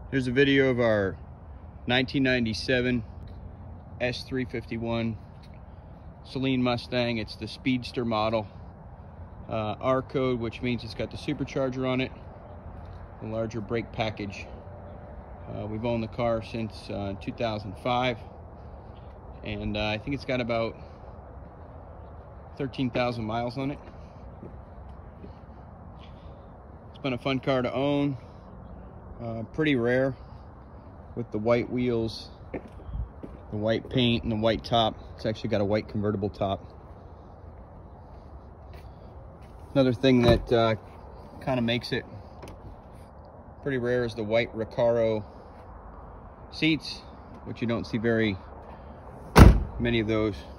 Here's a video of our 1997 S351 Saleen Mustang. It's the Speedster model. R code, which means it's got the supercharger on it, the larger brake package. We've owned the car since 2005, and I think it's got about 13,000 miles on it. It's been a fun car to own. Pretty rare with the white wheels, the white paint, and the white top. It's actually got a white convertible top. Another thing that kind of makes it pretty rare is the white Recaro seats, which you don't see very many of those